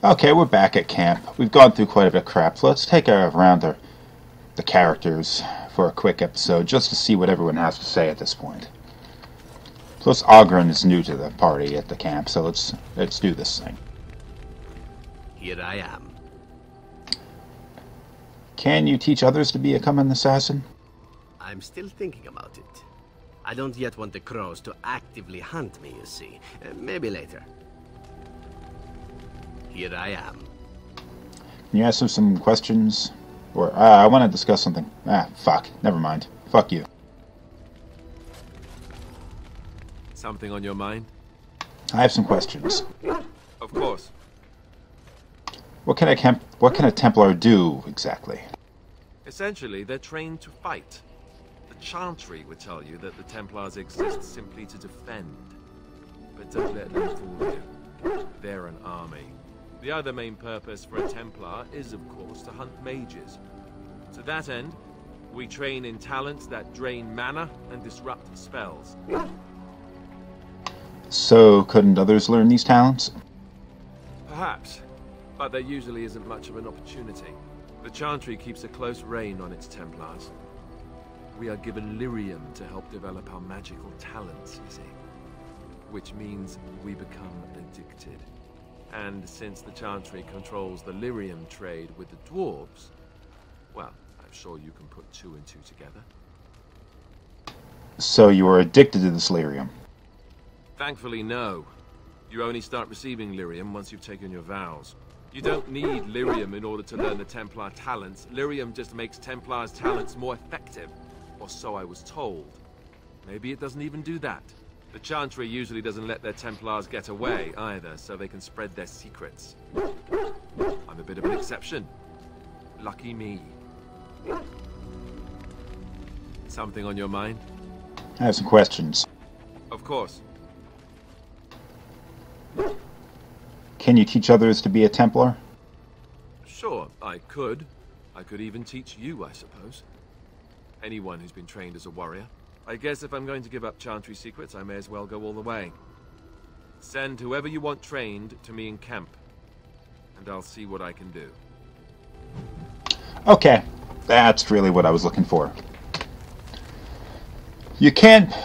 Okay, we're back at camp. We've gone through quite a bit of crap. So let's take a round of the characters for a quick episode, just to see what everyone has to say at this point. Plus, Ogren is new to the party at the camp, so let's do this thing. Here I am. Can you teach others to become an assassin? I'm still thinking about it. I don't yet want the crows to actively hunt me, you see. Maybe later. Here I am. Can you ask them some questions? Or, I want to discuss something. Fuck. Never mind. Fuck you. Something on your mind? I have some questions. Of course. What can a Templar do, exactly? Essentially, they're trained to fight. The Chantry would tell you that the Templars exist simply to defend. But don't let them fool you. They're an army. The other main purpose for a Templar is, of course, to hunt mages. To that end, we train in talents that drain mana and disrupt spells. So, couldn't others learn these talents? Perhaps, but there usually isn't much of an opportunity. The Chantry keeps a close rein on its Templars. We are given lyrium to help develop our magical talents, you see. Which means we become addicted. And since the Chantry controls the lyrium trade with the dwarves, well, I'm sure you can put two and two together. So you are addicted to this lyrium? Thankfully, no. You only start receiving lyrium once you've taken your vows. You don't need lyrium in order to learn the Templar talents. Lyrium just makes Templars' talents more effective. Or so I was told. Maybe it doesn't even do that. The Chantry usually doesn't let their Templars get away either, so they can spread their secrets. I'm a bit of an exception. Lucky me. Something on your mind? I have some questions. Of course. Can you teach others to be a Templar? Sure, I could. I could even teach you, I suppose. Anyone who's been trained as a warrior. I guess if I'm going to give up Chantry secrets, I may as well go all the way. Send whoever you want trained to me in camp, and I'll see what I can do. Okay, that's really what I was looking for. You can't...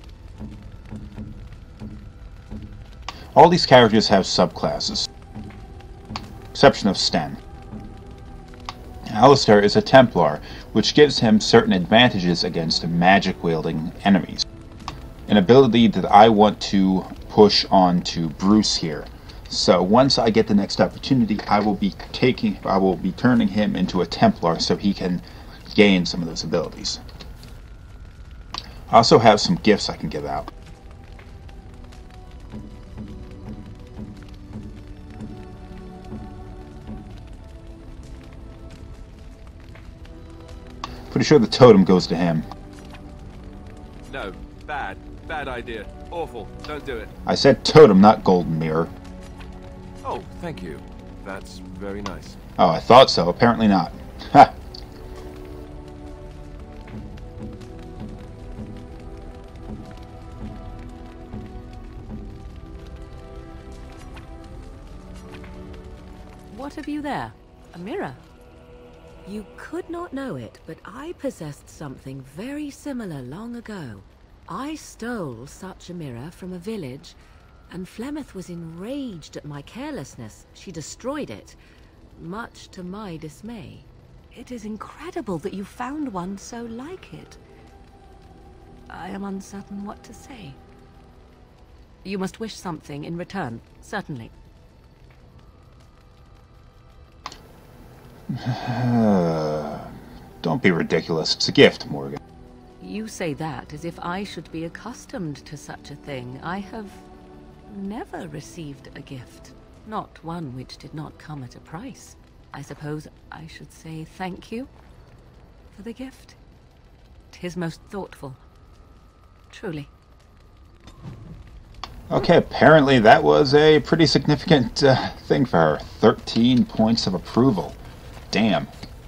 all these characters have subclasses. Exception of Sten. Alistair is a Templar, which gives him certain advantages against magic-wielding enemies. An ability that I want to push on to Bruce here. So once I get the next opportunity, I will be turning him into a Templar so he can gain some of those abilities. I also have some gifts I can give out. Pretty sure the totem goes to him. No, bad idea. Awful, don't do it. I said totem, not golden mirror. Oh, thank you. That's very nice. Oh, I thought so. Apparently not. Ha! What have you there? A mirror? You could not know it, but I possessed something very similar long ago. I stole such a mirror from a village, and Flemeth was enraged at my carelessness. She destroyed it, much to my dismay. It is incredible that you found one so like it. I am uncertain what to say. You must wish something in return, certainly. Don't be ridiculous. It's a gift, Morgan. You say that as if I should be accustomed to such a thing. I have never received a gift. Not one which did not come at a price. I suppose I should say thank you for the gift. 'Tis most thoughtful. Truly. Okay, apparently that was a pretty significant thing for her. 13 points of approval. Damn.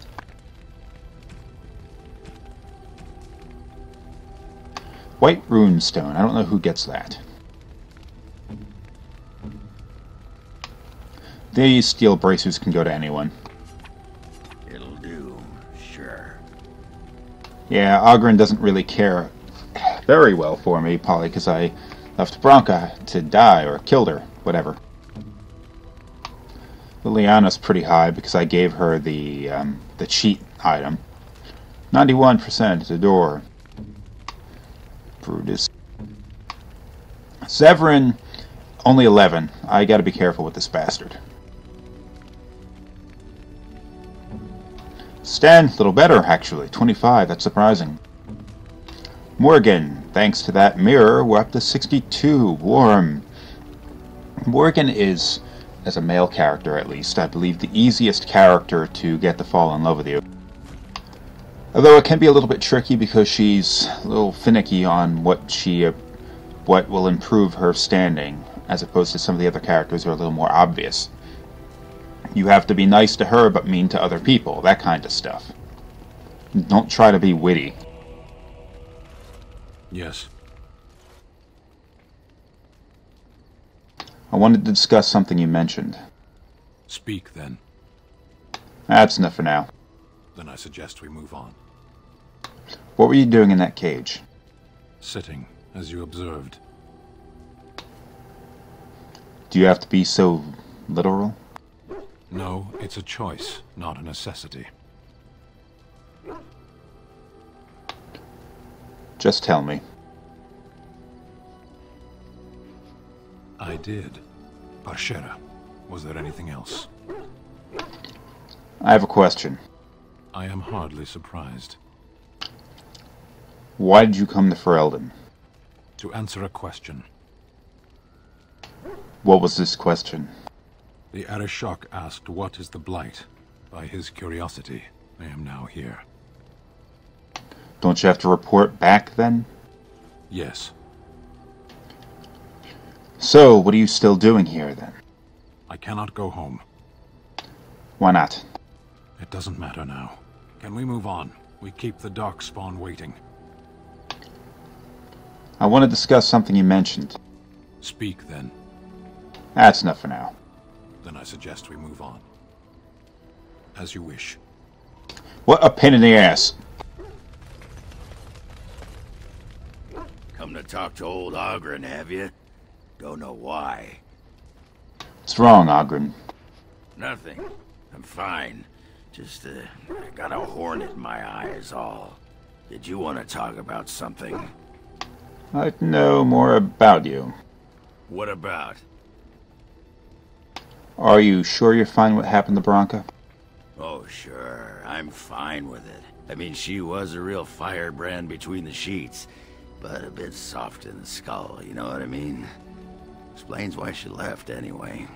White runestone. I don't know who gets that. These steel bracers can go to anyone. It'll do, sure. Yeah, Oghren doesn't really care very well for me, probably because I left Branka to die or killed her, whatever. Liliana's pretty high because I gave her the cheat item. 91% at the door. Brutus. Severin, only 11. I gotta be careful with this bastard. Stan, a little better, actually. 25, that's surprising. Morgan, thanks to that mirror, we're up to 62. Warm. Morgan is, as a male character at least, I believe the easiest character to get to fall in love with you. Although it can be a little bit tricky because she's a little finicky on what will improve her standing, as opposed to some of the other characters who are a little more obvious. You have to be nice to her but mean to other people, that kind of stuff. Don't try to be witty. Yes. I wanted to discuss something you mentioned. Speak, then. That's enough for now. Then I suggest we move on. What were you doing in that cage? Sitting, as you observed. Do you have to be so literal? No, it's a choice, not a necessity. Just tell me. I did. Parshera, was there anything else? I have a question. I am hardly surprised. Why did you come to Ferelden? To answer a question. What was this question? The Arishok asked what is the Blight. By his curiosity, I am now here. Don't you have to report back then? Yes. So, what are you still doing here then? I cannot go home. Why not? It doesn't matter now. Can we move on? We keep the Darkspawn waiting. I want to discuss something you mentioned. Speak, then. That's enough for now. Then I suggest we move on. As you wish. What a pain in the ass. Come to talk to old Oghren, have you? Don't know why. What's wrong, Oghren? Nothing. I'm fine. Just, I got a hornet in my eye is all. Did you want to talk about something? I'd know more about you. What about? Are you sure you're fine with what happened to Branka? Oh, sure. I'm fine with it. I mean, she was a real firebrand between the sheets, but a bit soft in the skull, you know what I mean? Explains why she left, anyway.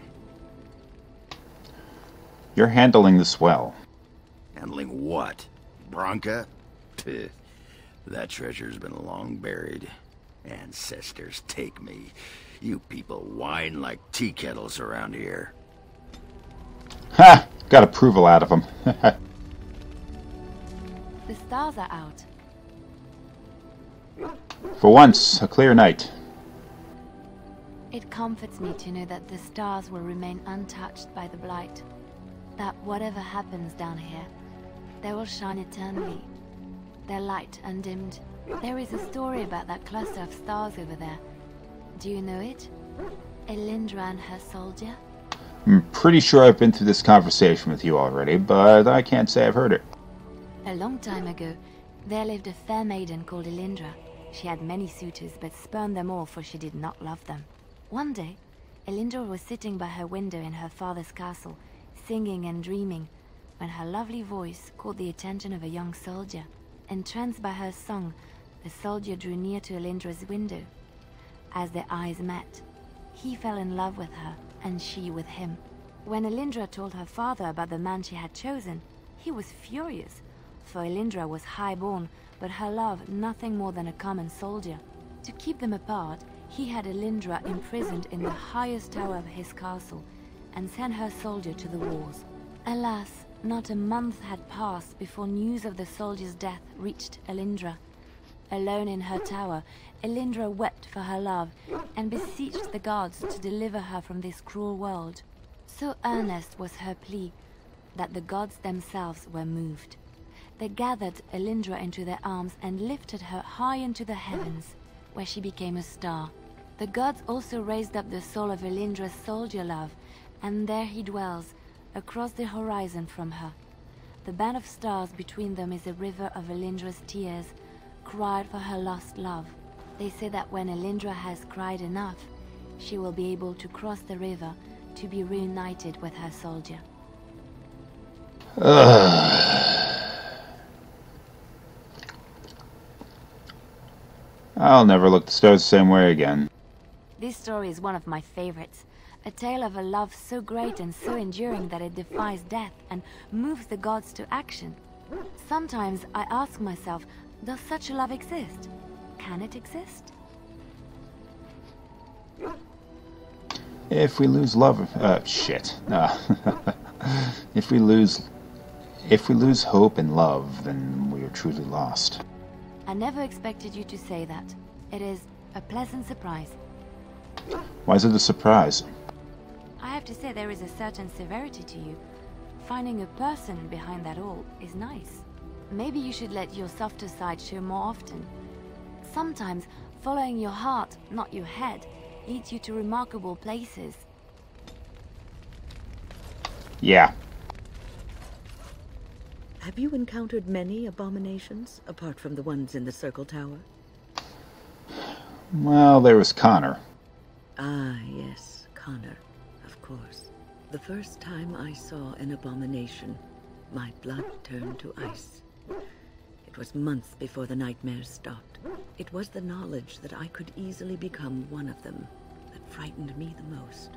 You're handling this well. Handling what? Branka? That treasure's been long buried. Ancestors take me. You people whine like tea kettles around here. Ha! Got approval out of him. The stars are out. For once, a clear night. It comforts me to know that the stars will remain untouched by the Blight. That whatever happens down here, they will shine eternally. Their light undimmed. There is a story about that cluster of stars over there. Do you know it? Elindra and her soldier? I'm pretty sure I've been through this conversation with you already, but I can't say I've heard it. A long time ago, there lived a fair maiden called Elindra. She had many suitors, but spurned them all for she did not love them. One day, Elindra was sitting by her window in her father's castle, singing and dreaming, when her lovely voice caught the attention of a young soldier. Entranced by her song, the soldier drew near to Elindra's window. As their eyes met, he fell in love with her, and she with him. When Elindra told her father about the man she had chosen, he was furious, for Elindra was high-born, but her love nothing more than a common soldier. To keep them apart, he had Elindra imprisoned in the highest tower of his castle, and sent her soldier to the wars. Alas, not a month had passed before news of the soldier's death reached Elindra. Alone in her tower, Elindra wept for her love, and beseeched the gods to deliver her from this cruel world. So earnest was her plea that the gods themselves were moved. They gathered Elindra into their arms and lifted her high into the heavens, where she became a star. The gods also raised up the soul of Elindra's soldier love, and there he dwells, across the horizon from her. The band of stars between them is a river of Elindra's tears, cried for her lost love. They say that when Elindra has cried enough, she will be able to cross the river to be reunited with her soldier. I'll never look the stars the same way again. This story is one of my favorites. A tale of a love so great and so enduring that it defies death and moves the gods to action. Sometimes I ask myself, does such a love exist? Can it exist? If we lose love, shit. If we lose hope and love, then we are truly lost. I never expected you to say that. It is a pleasant surprise. Why is it a surprise? I have to say there is a certain severity to you. Finding a person behind that all is nice. Maybe you should let your softer side show more often. Sometimes following your heart, not your head, leads you to remarkable places. Yeah. Have you encountered many abominations, apart from the ones in the Circle Tower? Well, there was Connor. Ah, yes, Connor, of course. The first time I saw an abomination, my blood turned to ice. It was months before the nightmares stopped. It was the knowledge that I could easily become one of them that frightened me the most.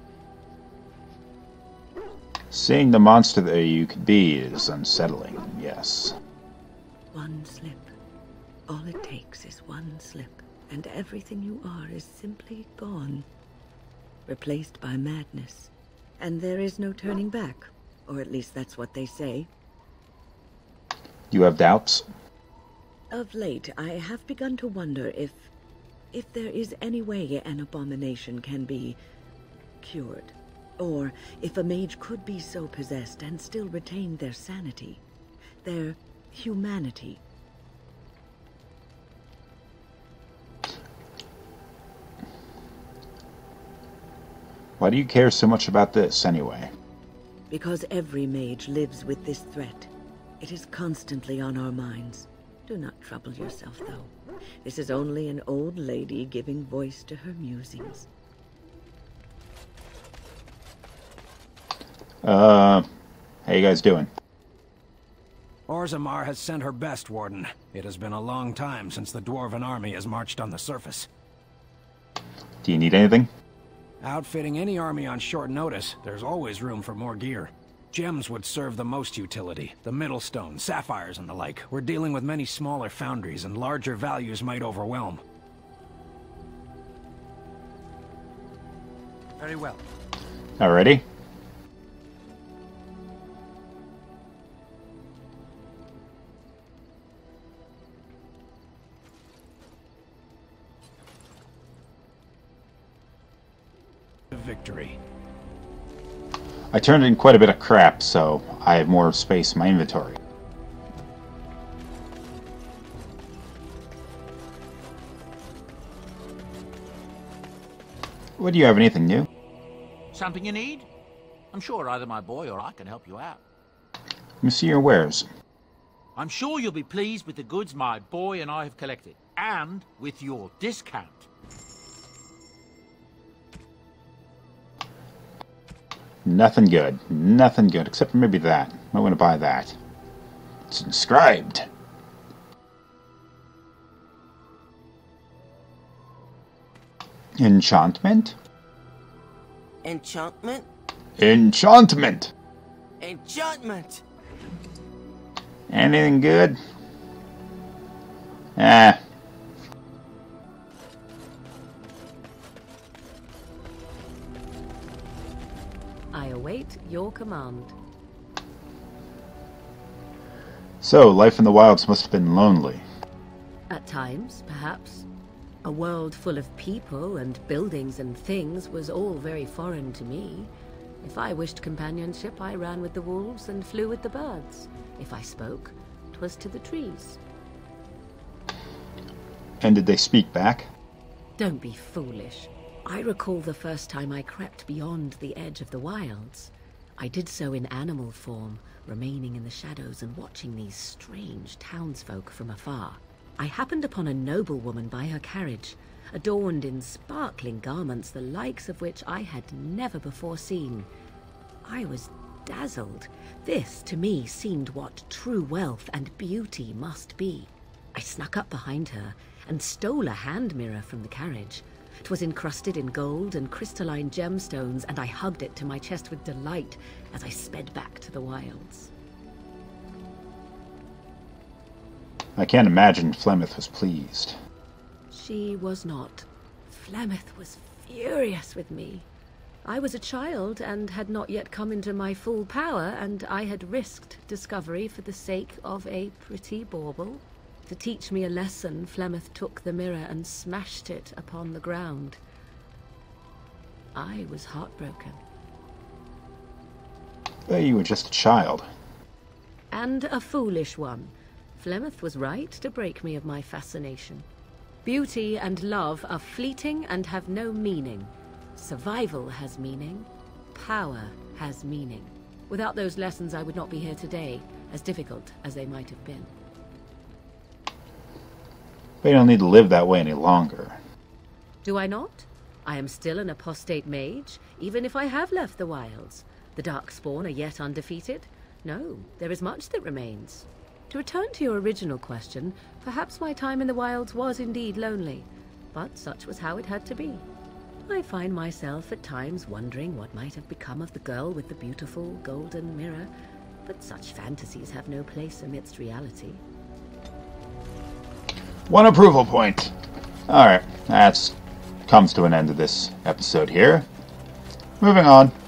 Seeing the monster that you could be is unsettling, yes. One slip. All it takes is one slip, and everything you are is simply gone. Replaced by madness. And there is no turning back. Or at least that's what they say. You have doubts? Of late, I have begun to wonder if there is any way an abomination can be cured. Or if a mage could be so possessed and still retain their sanity, their humanity. Why do you care so much about this, anyway? Because every mage lives with this threat. It is constantly on our minds. Do not trouble yourself, though. This is only an old lady giving voice to her musings. How you guys doing? Orzammar has sent her best, Warden. It has been a long time since the Dwarven army has marched on the surface. Do you need anything? Outfitting any army on short notice, there's always room for more gear. Gems would serve the most utility. The Middlestone, sapphires and the like. We're dealing with many smaller foundries, and larger values might overwhelm. Very well. Alrighty. Victory. I turned in quite a bit of crap, so I have more space in my inventory. What, do you have anything new? Something you need? I'm sure either my boy or I can help you out. Let me see your wares. I'm sure you'll be pleased with the goods my boy and I have collected, and with your discount. Nothing good. Nothing good, except for maybe that. I want to buy that. It's inscribed. Enchantment? Enchantment? Enchantment! Enchantment! Anything good? Ah. I await your command. So, life in the wilds must have been lonely. At times, perhaps. A world full of people and buildings and things was all very foreign to me. If I wished companionship, I ran with the wolves and flew with the birds. If I spoke, 'twas to the trees. And did they speak back? Don't be foolish. I recall the first time I crept beyond the edge of the wilds. I did so in animal form, remaining in the shadows and watching these strange townsfolk from afar. I happened upon a noblewoman by her carriage, adorned in sparkling garments the likes of which I had never before seen. I was dazzled. This, to me, seemed what true wealth and beauty must be. I snuck up behind her and stole a hand mirror from the carriage. 'Twas encrusted in gold and crystalline gemstones, and I hugged it to my chest with delight as I sped back to the wilds. I can't imagine Flemeth was pleased. She was not. Flemeth was furious with me. I was a child and had not yet come into my full power, and I had risked discovery for the sake of a pretty bauble. To teach me a lesson, Flemeth took the mirror and smashed it upon the ground. I was heartbroken. But you were just a child. And a foolish one. Flemeth was right to break me of my fascination. Beauty and love are fleeting and have no meaning. Survival has meaning. Power has meaning. Without those lessons, I would not be here today, as difficult as they might have been. But you don't need to live that way any longer. Do I not? I am still an apostate mage, even if I have left the wilds. The Darkspawn are yet undefeated. No, there is much that remains. To return to your original question, perhaps my time in the wilds was indeed lonely, but such was how it had to be. I find myself at times wondering what might have become of the girl with the beautiful golden mirror, but such fantasies have no place amidst reality. One approval point. Alright, that comes to an end of this episode here. Moving on.